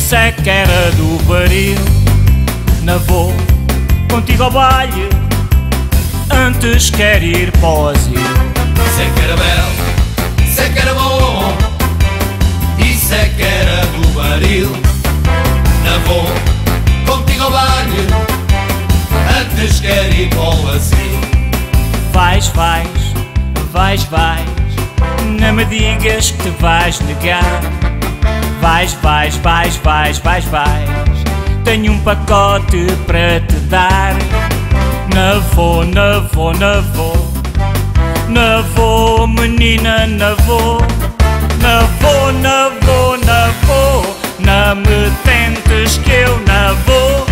Isso é que era do baril. Não vou contigo ao baile, antes quer ir para o asilo. Isso é que era belo, isso é que era bom, isso é que era do baril. Não vou contigo ao baile, antes quer ir para o asilo. Vais, não me digas que te vais negar. Vais, tenho um pacote para te dar. Não vou, menina, não vou. Não me tentes que eu não vou.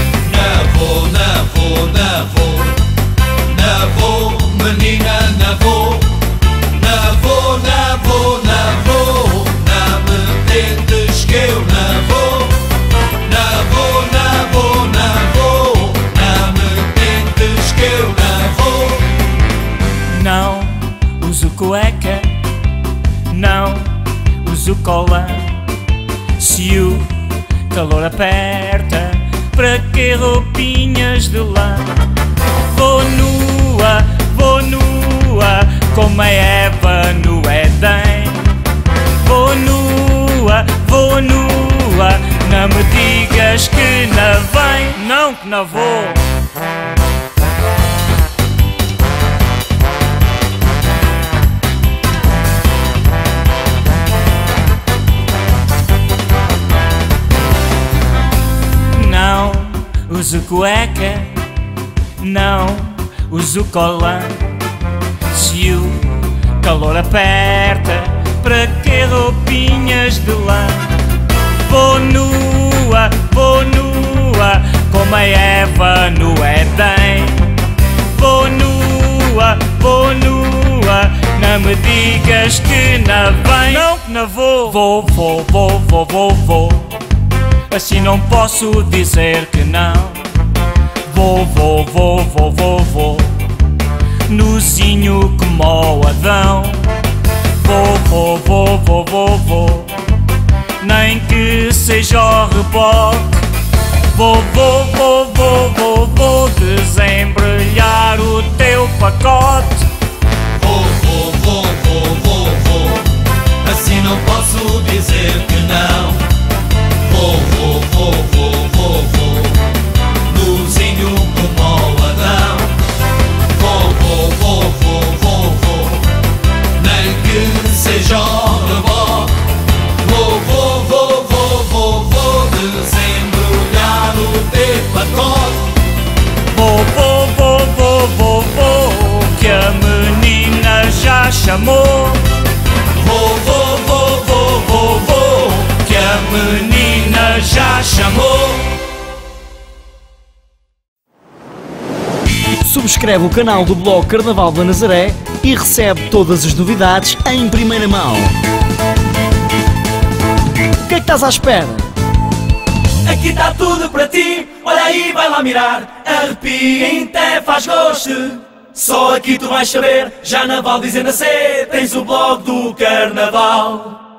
Não vou, menina, não vou. Não me tentes que eu não vou. Não me tentes que eu não vou. Não uso cueca, não uso cola. Se o calor aperta, para que roupinhas de lã? Vou nua, como a Eva no Éden. Vou nua, não me digas que não vem. Não que não vou. Não uso cueca, não uso cola. Se o calor aperta, para que roupinhas de lã? Vou nua, como a Eva no Éden. Vou nua, não me digas que não vem. Não que não vou. Vou. Assim não posso dizer que não. Vou. Nuzinho como o Adão. Vou. Nem que seja o reboque. Vou desembrulhar o teu pacote. Vou. Assim não posso dizer que não. Vou. Nuzinho como o Adão. Vou. Nem que seja o reboque. Vou desembrulhar o teu pacote. Vou, que a menina já chamou. Vou, que a menina já chamou. Subscreve o canal do blog Carnaval da Nazaré e recebe todas as novidades em primeira mão. O que é que estás à espera? Aqui está tudo para ti, olha aí, vai lá mirar. Arrepia, até faz gosto. Só aqui tu vais saber, já na Val dizendo a C, tens o blog do Carnaval.